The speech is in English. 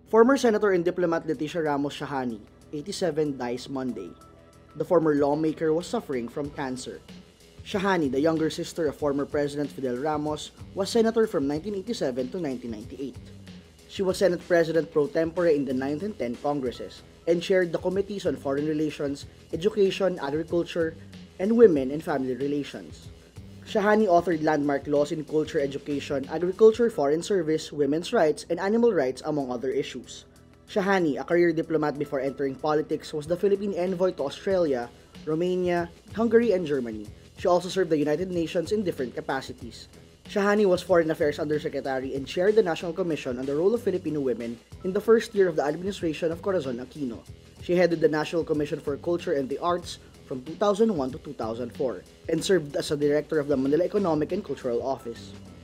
Former Senator and diplomat Leticia Ramos Shahani, 87, dies Monday. The former lawmaker was suffering from cancer. Shahani, the younger sister of former President Fidel Ramos, was senator from 1987 to 1998. She was Senate President pro tempore in the 9th and 10th Congresses and chaired the committees on foreign relations, education, agriculture, and women and family relations. Shahani authored landmark laws in culture, education, agriculture, foreign service, women's rights, and animal rights, among other issues. Shahani, a career diplomat before entering politics, was the Philippine envoy to Australia, Romania, Hungary, and Germany. She also served the United Nations in different capacities. Shahani was Foreign Affairs Undersecretary and chaired the National Commission on the Role of Filipino Women in the first year of the administration of Corazon Aquino. She headed the National Commission for Culture and the Arts from 2001 to 2004 and served as a director of the Manila Economic and Cultural Office.